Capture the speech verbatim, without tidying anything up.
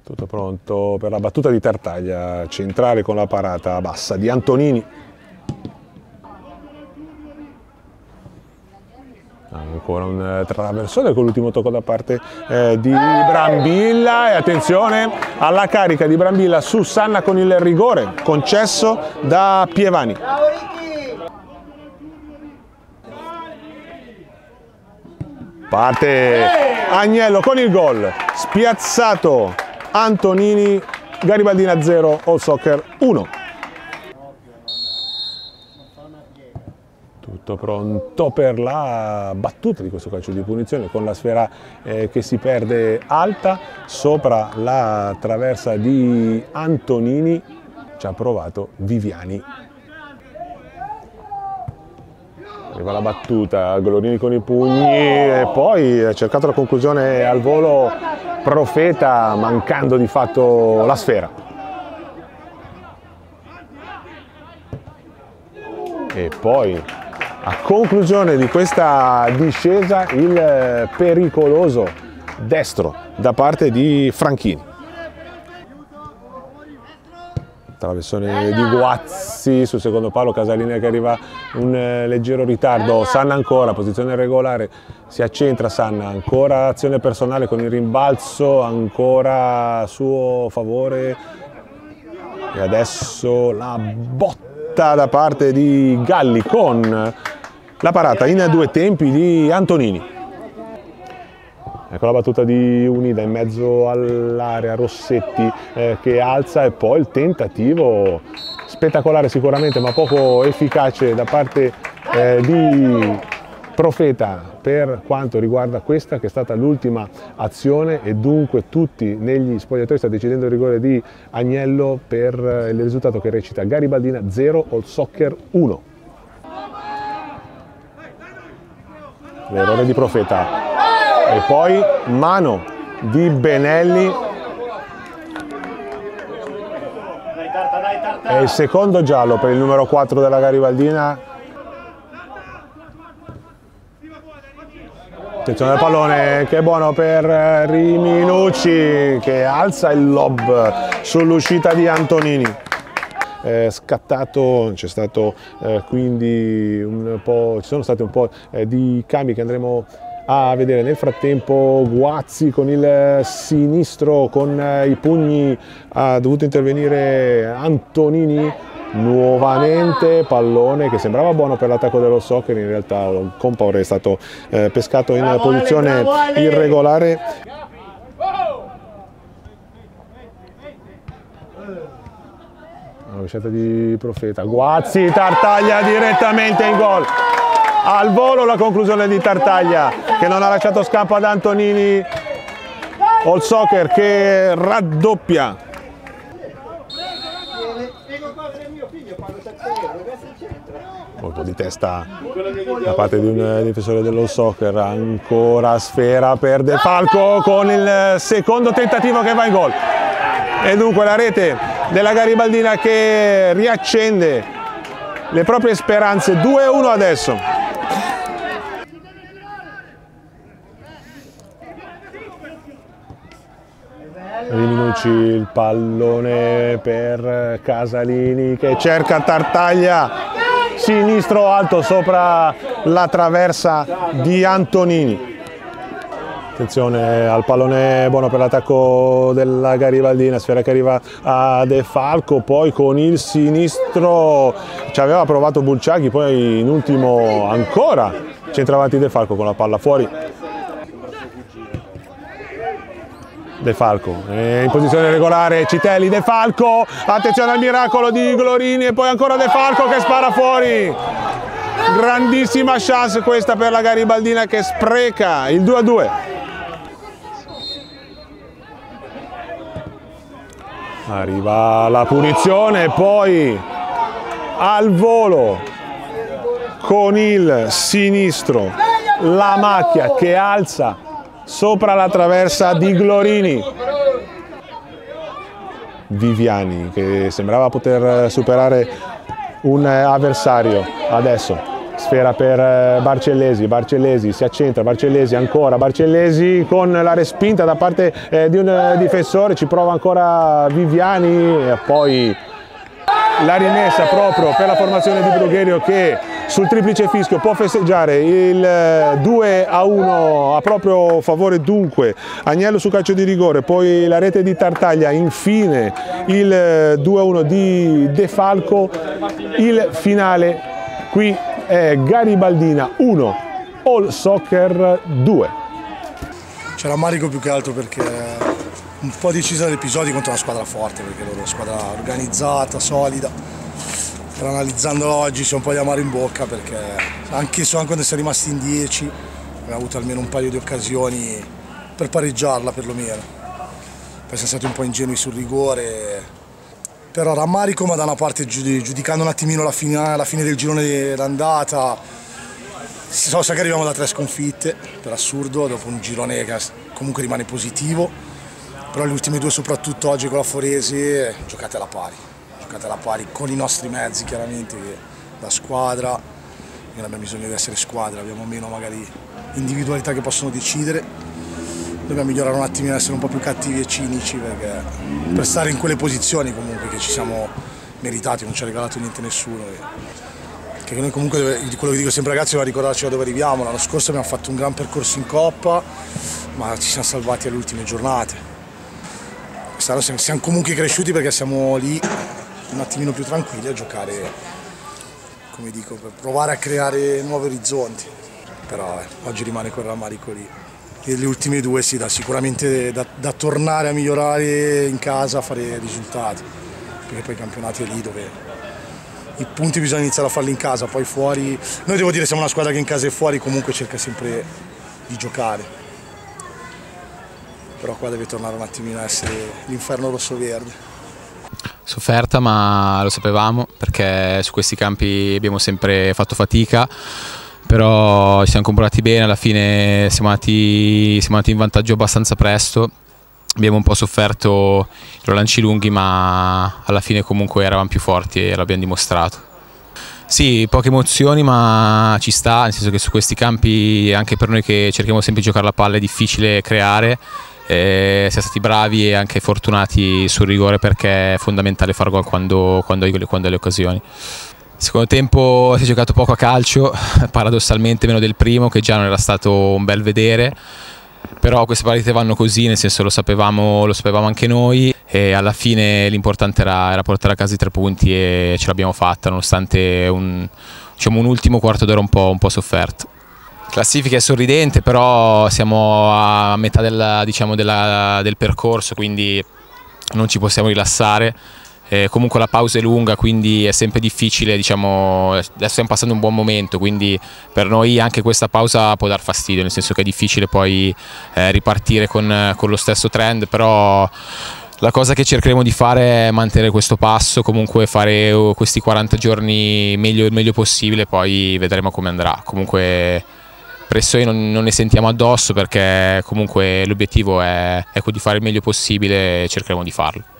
Tutto pronto per la battuta di Tartaglia, centrale con la parata bassa di Antonini. Ancora un traversone con l'ultimo tocco da parte eh, di Brambilla, e attenzione alla carica di Brambilla su Sanna con il rigore concesso da Pievani. Parte Agnello con il gol, spiazzato Antonini, Garibaldina zero, All Soccer uno. Tutto pronto per la battuta di questo calcio di punizione con la sfera eh, che si perde alta sopra la traversa di Antonini. Ci ha provato Viviani. Arriva la battuta, Glorini con i pugni e poi ha cercato la conclusione al volo Profeta, mancando di fatto la sfera. E poi a conclusione di questa discesa il pericoloso destro da parte di Franchini. Traversone di Guazzi sul secondo palo, Casalina che arriva un leggero ritardo, Sanna ancora, posizione regolare, si accentra Sanna, ancora azione personale con il rimbalzo, ancora a suo favore e adesso la botta da parte di Galli con la parata in due tempi di Antonini. Ecco la battuta di Unida in mezzo all'area, Rossetti eh, che alza e poi il tentativo spettacolare sicuramente ma poco efficace da parte eh, di Profeta per quanto riguarda questa che è stata l'ultima azione, e dunque tutti negli spogliatoi sta decidendo il rigore di Agnello per il risultato che recita Garibaldina zero, All Soccer uno. L'errore di Profeta. E poi mano di Benelli e il secondo giallo per il numero quattro della Garibaldina. Attenzione al pallone che è buono per Riminucci che alza il lob sull'uscita di Antonini. Eh, scattato, c'è stato eh, quindi un po', ci sono stati un po' eh, di cambi che andremo a vedere. Nel frattempo Guazzi con il sinistro con i pugni ha dovuto intervenire Antonini nuovamente, pallone che sembrava buono per l'attacco dello Soccer, in realtà Compaore è stato eh, pescato in posizione irregolare. La rovesciata di Profeta, Guazzi, Tartaglia direttamente in gol. Al volo la conclusione di Tartaglia che non ha lasciato scampo ad Antonini. All Soccer che raddoppia. Colpo di testa da parte di un difensore dello Soccer, ancora sfera per De Falco con il secondo tentativo che va in gol. E dunque la rete della Garibaldina che riaccende le proprie speranze. due a uno adesso. Riminucci, il pallone per Casalini che cerca Tartaglia, sinistro alto sopra la traversa di Antonini. Attenzione al pallone buono per l'attacco della Garibaldina, sfera che arriva a De Falco, poi con il sinistro ci aveva provato Bulciaghi, poi in ultimo ancora centravanti De Falco con la palla fuori. De Falco è in posizione regolare, Citelli, De Falco, attenzione al miracolo di Glorini e poi ancora De Falco che spara fuori. Grandissima chance questa per la Garibaldina che spreca il due a due. Arriva la punizione e poi al volo con il sinistro la macchia che alza sopra la traversa di Glorini. Viviani che sembrava poter superare un avversario, adesso sfera per Barcellesi, Barcellesi si accentra, Barcellesi ancora, Barcellesi con la respinta da parte eh, di un difensore, ci prova ancora Viviani e poi la rimessa proprio per la formazione di Brugherio che sul triplice fischio può festeggiare il due a uno a proprio favore. Dunque Agnello su calcio di rigore, poi la rete di Tartaglia, infine il due a uno di De Falco. Il finale qui è Garibaldina uno, All Soccer due. C'è rammarico più che altro perché un po' decisa dall'episodio contro una squadra forte, perché loro è una squadra organizzata, solida. Però analizzando oggi c'è un po' di amaro in bocca perché anche so quando siamo rimasti in dieci abbiamo avuto almeno un paio di occasioni per pareggiarla perlomeno. Poi siamo stati un po' ingenui sul rigore, però rammarico, ma da una parte giudicando un attimino la fine, la fine del girone d'andata, si sa che arriviamo da tre sconfitte, per assurdo, dopo un girone che comunque rimane positivo. Però le ultime due, soprattutto oggi con la Forese, giocate alla pari, giocate alla pari con i nostri mezzi chiaramente, che la squadra, non abbiamo bisogno di essere squadra, abbiamo meno magari individualità che possono decidere, dobbiamo migliorare un attimino, essere un po' più cattivi e cinici perché per stare in quelle posizioni comunque che ci siamo meritati, non ci ha regalato niente nessuno. Che noi comunque, quello che dico sempre ragazzi, dobbiamo ricordarci da dove arriviamo, l'anno scorso abbiamo fatto un gran percorso in Coppa, ma ci siamo salvati alle ultime giornate. Quest'anno siamo comunque cresciuti perché siamo lì un attimino più tranquilli a giocare, come dico, per provare a creare nuovi orizzonti. Però eh, oggi rimane quel rammarico lì. E le ultime due sì, da, sicuramente da, da tornare a migliorare in casa, a fare risultati, perché poi i campionati è lì dove i punti bisogna iniziare a farli in casa, poi fuori. Noi devo dire siamo una squadra che in casa e fuori comunque cerca sempre di giocare. Però qua deve tornare un attimino a essere l'inferno rosso-verde. Sofferta, ma lo sapevamo perché su questi campi abbiamo sempre fatto fatica, però ci siamo comportati bene, alla fine siamo andati, siamo andati in vantaggio abbastanza presto, abbiamo un po' sofferto i lanci lunghi ma alla fine comunque eravamo più forti e l'abbiamo dimostrato. Sì, poche emozioni ma ci sta, nel senso che su questi campi anche per noi che cerchiamo sempre di giocare la palla è difficile creare. Eh, siamo stati bravi e anche fortunati sul rigore perché è fondamentale far gol quando, quando, hai, quando hai le occasioni. Secondo tempo si è giocato poco a calcio, paradossalmente meno del primo, che già non era stato un bel vedere, però queste partite vanno così, nel senso lo sapevamo, lo sapevamo anche noi e alla fine l'importante era, era portare a casa i tre punti e ce l'abbiamo fatta nonostante un, diciamo, un ultimo quarto d'ora un po', un po' sofferto. Classifica è sorridente, però siamo a metà del, diciamo, della, del percorso, quindi non ci possiamo rilassare. Eh, comunque la pausa è lunga, quindi è sempre difficile, diciamo, adesso stiamo passando un buon momento, quindi per noi anche questa pausa può dar fastidio, nel senso che è difficile poi eh, ripartire con, con lo stesso trend, però la cosa che cercheremo di fare è mantenere questo passo, comunque fare questi quaranta giorni meglio, il meglio possibile, poi vedremo come andrà. Comunque pressioni non, non ne sentiamo addosso perché comunque l'obiettivo è, è di fare il meglio possibile e cercheremo di farlo.